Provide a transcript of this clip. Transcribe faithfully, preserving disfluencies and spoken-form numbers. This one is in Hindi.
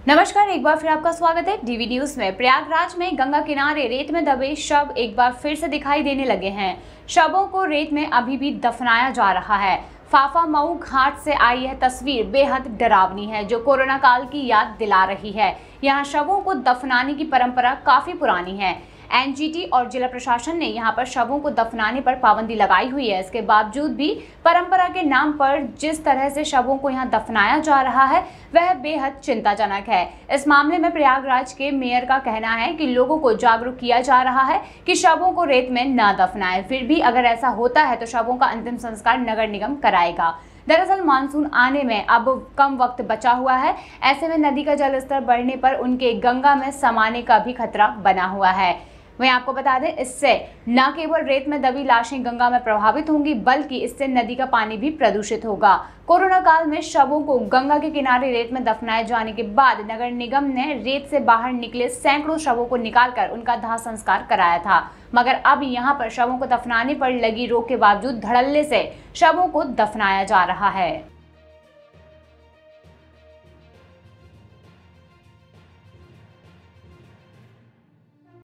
नमस्कार, एक बार फिर आपका स्वागत है डीवी न्यूज में। प्रयागराज में गंगा किनारे रेत में दबे शव एक बार फिर से दिखाई देने लगे हैं। शवों को रेत में अभी भी दफनाया जा रहा है। फाफा मऊ घाट से आई यह तस्वीर बेहद डरावनी है, जो कोरोना काल की याद दिला रही है। यहाँ शवों को दफनाने की परंपरा काफी पुरानी है। एनजीटी और जिला प्रशासन ने यहाँ पर शवों को दफनाने पर पाबंदी लगाई हुई है। इसके बावजूद भी परंपरा के नाम पर जिस तरह से शवों को यहाँ दफनाया जा रहा है वह बेहद चिंताजनक है। इस मामले में प्रयागराज के मेयर का कहना है कि लोगों को जागरूक किया जा रहा है कि शवों को रेत में न दफनाएं। फिर भी अगर ऐसा होता है तो शवों का अंतिम संस्कार नगर निगम कराएगा। दरअसल मानसून आने में अब कम वक्त बचा हुआ है। ऐसे में नदी का जलस्तर बढ़ने पर उनके गंगा में समाने का भी खतरा बना हुआ है। वहीं आपको बता दें, इससे न केवल रेत में दबी लाशें गंगा में प्रभावित होंगी, बल्कि इससे नदी का पानी भी प्रदूषित होगा। कोरोना काल में शवों को गंगा के किनारे रेत में दफनाए जाने के बाद नगर निगम ने रेत से बाहर निकले सैकड़ों शवों को निकालकर उनका दाह संस्कार कराया था, मगर अब यहां पर शवों को दफनाने पर लगी रोक के बावजूद धड़ल्ले से शवों को दफनाया जा रहा है।